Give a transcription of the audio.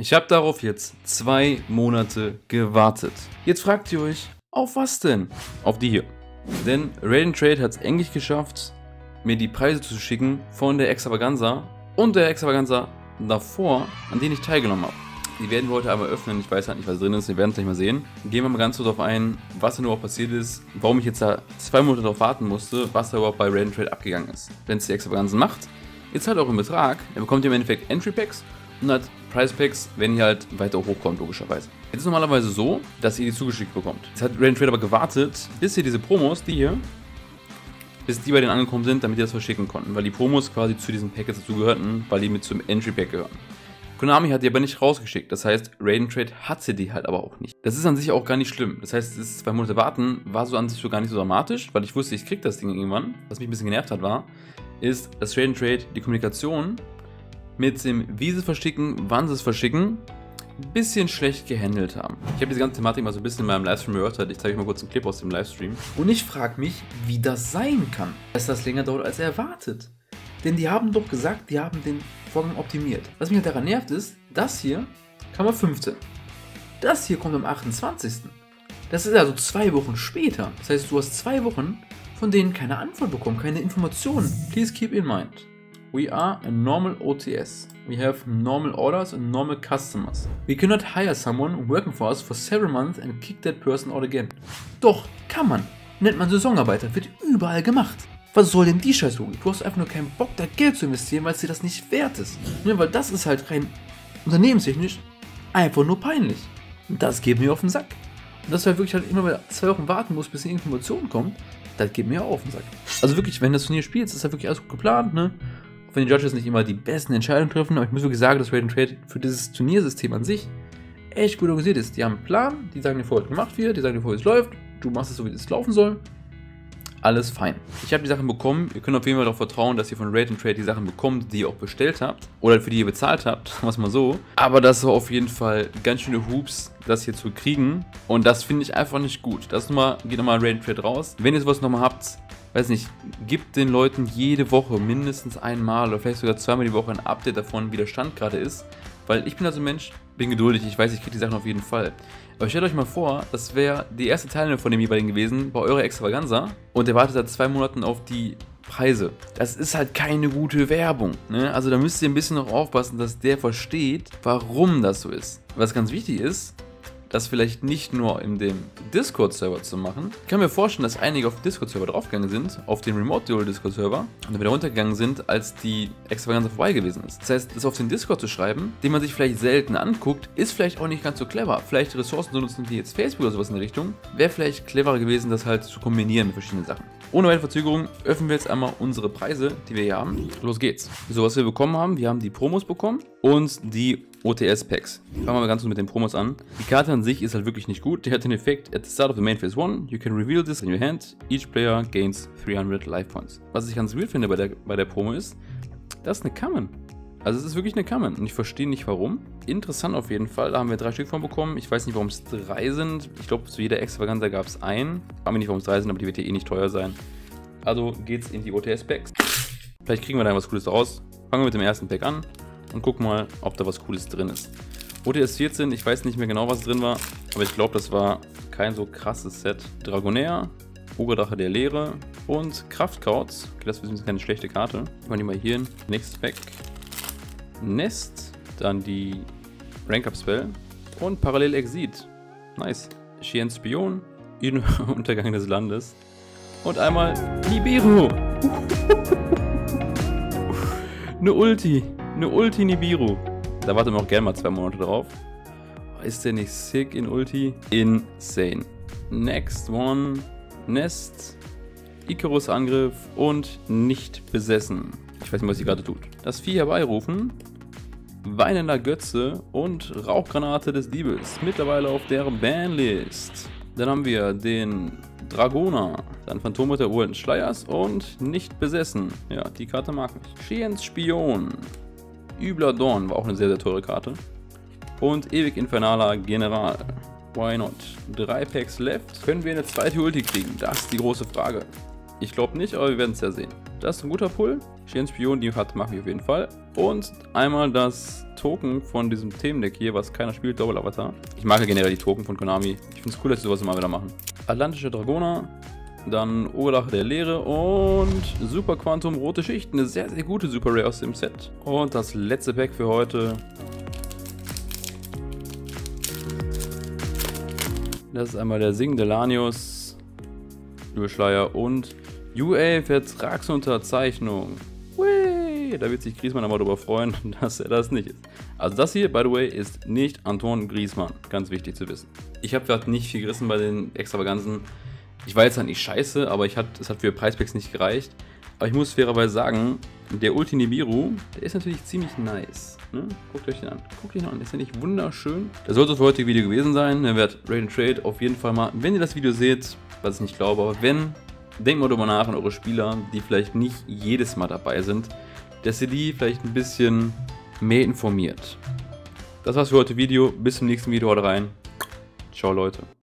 Ich habe darauf jetzt 2 Monate gewartet. Jetzt fragt ihr euch, auf was denn? Auf die hier. Denn Raid & Trade hat es endlich geschafft, mir die Preise zu schicken von der Extravaganza und der Extravaganza davor, an denen ich teilgenommen habe. Die werden wir heute einmal öffnen. Ich weiß halt nicht, was drin ist. Wir werden es gleich mal sehen. Gehen wir mal ganz kurz darauf ein, was da nur auch passiert ist, warum ich jetzt da 2 Monate darauf warten musste, was da überhaupt bei Raid & Trade abgegangen ist. Wenn es die Extravaganzen macht, ihr zahlt auch im Betrag, dann bekommt ihr im Endeffekt Entry Packs und halt Price Packs, wenn ihr halt weiter hochkommt, logischerweise. Jetzt ist es normalerweise so, dass ihr die zugeschickt bekommt. Jetzt hat Raid & Trade aber gewartet, bis ihr diese Promos, die hier, bis die bei denen angekommen sind, damit die das verschicken konnten. Weil die Promos quasi zu diesen Packets dazu gehörten, weil die mit zum Entry Pack gehören. Konami hat die aber nicht rausgeschickt. Das heißt, Raid & Trade hatte die halt aber auch nicht. Das ist an sich auch gar nicht schlimm. Das heißt, das 2 Monate warten war so an sich so gar nicht so dramatisch, weil ich wusste, ich krieg das Ding irgendwann. Was mich ein bisschen genervt hat, war, ist, dass Raid & Trade die Kommunikation mit dem, wie sie es verschicken, wann sie es verschicken, ein bisschen schlecht gehandelt haben. Ich habe diese ganze Thematik mal so ein bisschen in meinem Livestream erörtert. Ich zeige euch mal kurz einen Clip aus dem Livestream. Und ich frage mich, wie das sein kann, dass das länger dauert als erwartet. Denn die haben doch gesagt, die haben den Vorgang optimiert. Was mich halt daran nervt ist, das hier kam am 15. Das hier kommt am 28. Das ist also 2 Wochen später. Das heißt, du hast 2 Wochen, von denen keine Antwort bekommen, keine Informationen. Please keep in mind, we are a normal OTS. We have normal orders and normal customers. We cannot hire someone working for us for several months and kick that person out again. Doch, kann man. Nennt man Saisonarbeiter, wird überall gemacht. Was soll denn die Scheißlogik? Du hast einfach nur keinen Bock, da Geld zu investieren, weil es dir das nicht wert ist. Ne, weil das ist halt rein unternehmenstechnisch einfach nur peinlich. Und das geht mir auf den Sack. Und dass du halt wirklich halt immer mal 2 Wochen warten musst, bis die Information kommt, das geht mir auch auf den Sack. Also wirklich, wenn du das Turnier spielst, ist halt wirklich alles gut geplant, ne? Auch wenn die Judges nicht immer die besten Entscheidungen treffen, aber ich muss wirklich sagen, dass Raid & Trade für dieses Turniersystem an sich echt gut organisiert ist. Die haben einen Plan, die sagen dir vorher, was gemacht wird, die sagen dir vorher, wie es läuft, du machst es so, wie es laufen soll. Alles fein. Ich habe die Sachen bekommen. Ihr könnt auf jeden Fall darauf vertrauen, dass ihr von Raid & Trade die Sachen bekommt, die ihr auch bestellt habt. Oder für die ihr bezahlt habt, sagen wir es mal so. Aber das war auf jeden Fall ganz schöne Hoops, das hier zu kriegen. Und das finde ich einfach nicht gut. Das nochmal, geht nochmal Raid & Trade raus. Wenn ihr sowas nochmal habt, weiß nicht, gebt den Leuten jede Woche mindestens einmal oder vielleicht sogar 2-mal die Woche ein Update davon, wie der Stand gerade ist. Weil ich bin also ein Mensch, bin geduldig, ich weiß, ich kriege die Sachen auf jeden Fall. Aber stellt euch mal vor, das wäre die erste Teilnahme von dem jeweiligen gewesen bei eurer Extravaganza und der wartet seit 2 Monaten auf die Preise. Das ist halt keine gute Werbung, ne? Also da müsst ihr ein bisschen noch aufpassen, dass der versteht, warum das so ist. Was ganz wichtig ist, das vielleicht nicht nur in dem Discord-Server zu machen. Ich kann mir vorstellen, dass einige auf den Discord-Server draufgegangen sind, auf den Remote-Duel-Discord-Server und dann wieder runtergegangen sind, als die Extravaganza vorbei gewesen ist. Das heißt, das auf den Discord zu schreiben, den man sich vielleicht selten anguckt, ist vielleicht auch nicht ganz so clever. Vielleicht Ressourcen zu nutzen, wie jetzt Facebook oder sowas in der Richtung, wäre vielleicht cleverer gewesen, das halt zu kombinieren mit verschiedenen Sachen. Ohne weitere Verzögerung öffnen wir jetzt einmal unsere Preise, die wir hier haben. Los geht's. So, was wir bekommen haben, wir haben die Promos bekommen und die OTS-Packs. Fangen wir mal ganz kurz mit den Promos an. Die Karte an sich ist halt wirklich nicht gut. Die hat den Effekt, at the start of the main phase 1, you can reveal this in your hand. Each player gains 300 Life Points. Was ich ganz weird finde bei der Promo ist, das ist eine Common. Also es ist wirklich eine Common und ich verstehe nicht warum. Interessant auf jeden Fall, da haben wir 3 Stück von bekommen. Ich weiß nicht, warum es 3 sind. Ich glaube, zu jeder Extravaganza gab es einen. Ich frage mich nicht, warum es 3 sind, aber die wird ja eh nicht teuer sein. Also geht's in die OTS-Packs. Vielleicht kriegen wir da was Cooles raus. Fangen wir mit dem ersten Pack an und gucken mal, ob da was Cooles drin ist. OTS 14, ich weiß nicht mehr genau, was drin war, aber ich glaube, das war kein so krasses Set. Dragonair, Ogredrache der Leere und Kraftkauz. Okay, das ist keine schlechte Karte. Ich mache die mal hier hin. Nächstes Pack. Nest, dann die Rank-Up-Spell und Parallel Exit. Nice. Shien Spion, in Untergang des Landes und einmal Nibiru. Eine Ulti Nibiru. Da warten wir auch gerne mal 2 Monate drauf. Ist der nicht sick in Ulti? Insane. Next one. Nest, Icarus Angriff und nicht besessen. Ich weiß nicht, was sie gerade tut. Das Vieh herbeirufen. Weinender Götze und Rauchgranate des Diebes. Mittlerweile auf der Banlist. Dann haben wir den Dragoner. Dann Phantome der uralten Schleiers und nicht besessen. Ja, die Karte mag ich. Shiens Spion. Übler Dorn war auch eine sehr, sehr teure Karte. Und ewig infernaler General. Why not? 3 Packs left. Können wir eine zweite Ulti kriegen? Das ist die große Frage. Ich glaube nicht, aber wir werden es ja sehen. Das ist ein guter Pull. Shiens Spion, die Karte mache ich auf jeden Fall. Und einmal das Token von diesem Themendeck hier, was keiner spielt, Double Avatar. Ich mag ja generell die Token von Konami. Ich finde es cool, dass sie sowas immer wieder machen. Atlantische Dragoner, dann Urlache der Leere und Super Quantum Rote Schicht. Eine sehr, sehr gute Super Rare aus dem Set. Und das letzte Pack für heute. Das ist einmal der singende Lanius, Überschleier und UA-Vertragsunterzeichnung. Hui, da wird sich Griezmann aber darüber freuen, dass er das nicht ist. Also das hier, by the way, ist nicht Antoine Griezmann. Ganz wichtig zu wissen. Ich habe gerade nicht viel gerissen bei den Extravaganzen. Ich war jetzt halt nicht scheiße, aber es hat für Preispacks nicht gereicht. Aber ich muss fairerweise sagen, der Ulti Nibiru, der ist natürlich ziemlich nice. Ne? Guckt euch den an. Guckt euch den an. Ist ja nicht wunderschön? Das sollte für heute Video gewesen sein. Dann wird Raid & Trade auf jeden Fall mal, wenn ihr das Video seht, was ich nicht glaube, aber wenn, denkt mal darüber nach an eure Spieler, die vielleicht nicht jedes Mal dabei sind, dass ihr die vielleicht ein bisschen mehr informiert. Das war's für heute Video. Bis zum nächsten Video. Haut rein. Ciao, Leute.